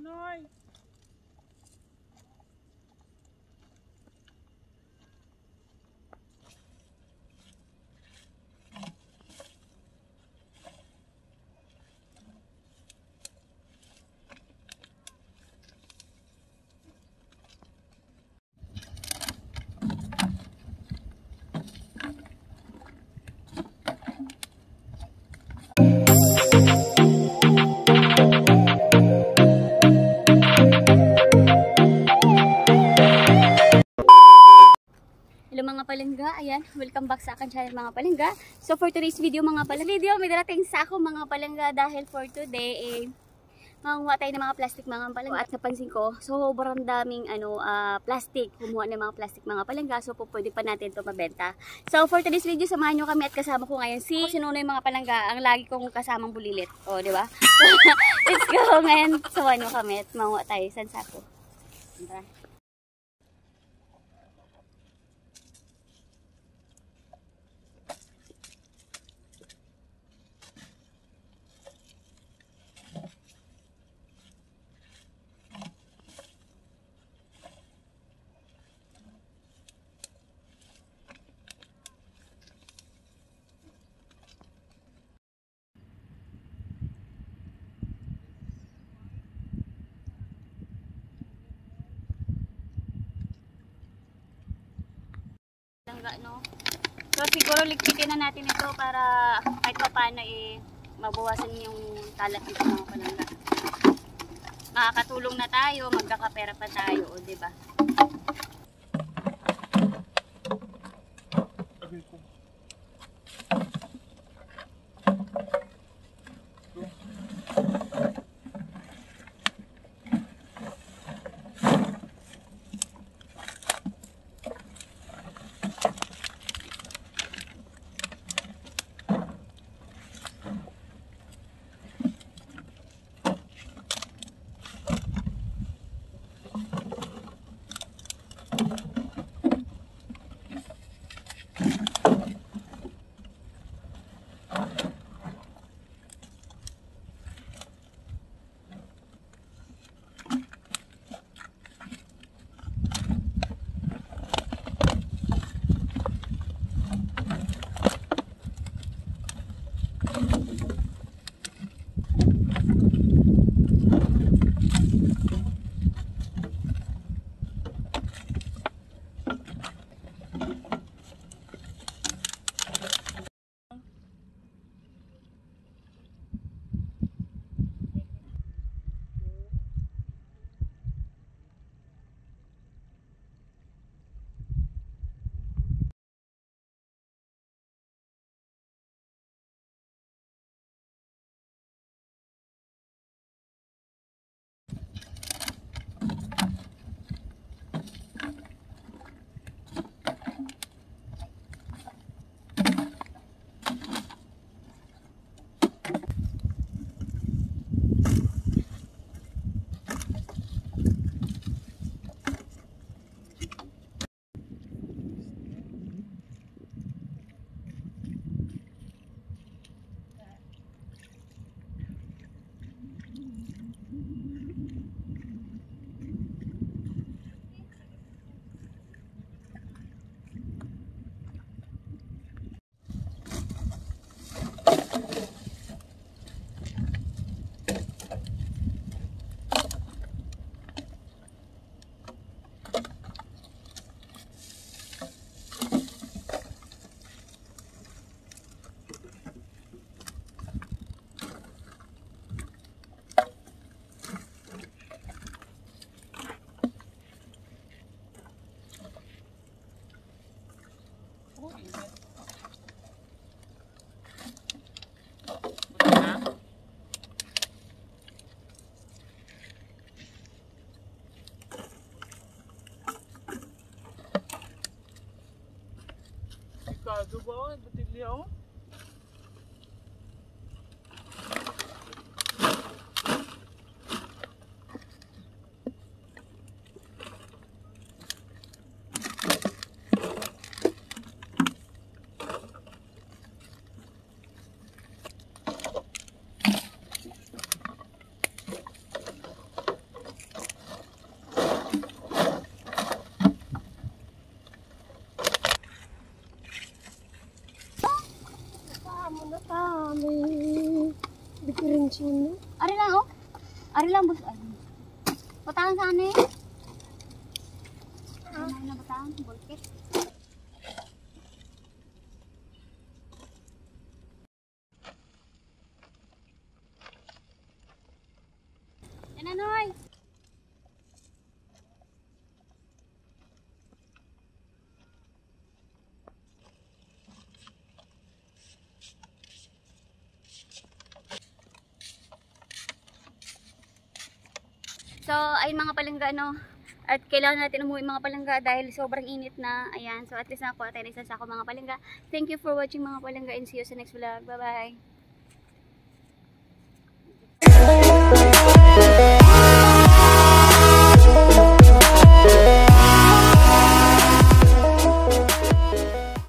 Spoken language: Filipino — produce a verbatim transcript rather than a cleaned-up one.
Noy. Mga palengga, ayan, welcome back sa akin channel mga palengga. So for today's video mga palengga, video may darating sa ako mga palengga dahil for today eh manguha tayo ng mga plastic mga palengga. At napansin ko, sobrang daming ano uh, plastic, kumuha ng mga plastic mga palengga, so po pwede pa natin ito mabenta. So for today's video, samahan nyo kami at kasama ko ngayon si Sinunoy mga palengga, ang lagi kong kasamang bulilit. O, di ba? Let's go ngayon, samahan nyo kami at manguha tayo. San sako? Tara. No? So siguro ligpitin na natin ito para kahit pa paano eh mabawasan yung kalat nito mga palangga. Makakatulong na tayo, magkakapera pa tayo, o di ba? Kado ba? Batilya o? may diferensya na. Ari lang, oh. Ari lang, boss. Ay. Batangan saan eh? Ano na batangan? Bolkit. Yan na, Noy. So, ayun mga palangga, no. At kailangan natin umuwi mga palangga dahil sobrang init na. Ayan, so at least nakakuha tayo ng isang sako mga palangga. Thank you for watching mga palangga and see you sa next vlog. Bye-bye!